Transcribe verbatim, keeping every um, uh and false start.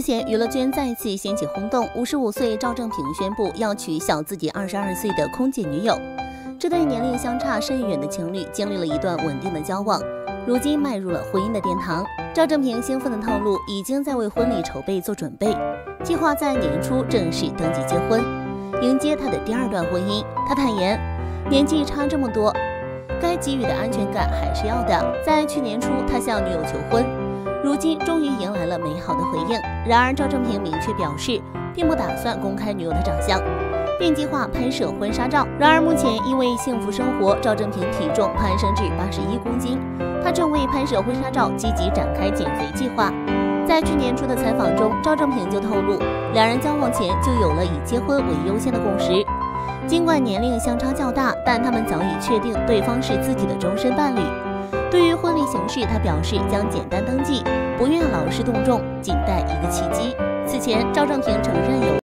日前，娱乐圈再次掀起轰动。五十五岁赵正平宣布要娶小自己二十二岁的空姐女友。这对年龄相差甚远的情侣经历了一段稳定的交往，如今迈入了婚姻的殿堂。赵正平兴奋地透露，已经在为婚礼筹备做准备，计划在年初正式登记结婚，迎接他的第二段婚姻。他坦言，年纪差这么多，该给予的安全感还是要的。在去年初，他向女友求婚。如今终于迎来了美好的回应。然而，赵正平明确表示，并不打算公开女友的长相，并计划拍摄婚纱照。然而，目前因为幸福生活，赵正平体重攀升至八十一公斤，他正为拍摄婚纱照积极展开减肥计划。在去年初的采访中，赵正平就透露，两人交往前就有了以结婚为优先的共识。尽管年龄相差较大，但他们早已确定对方是自己的终身伴侣。对于婚礼形式，他表示将简单登记，不愿劳师动众，仅待一个契机。此前，赵正平承认有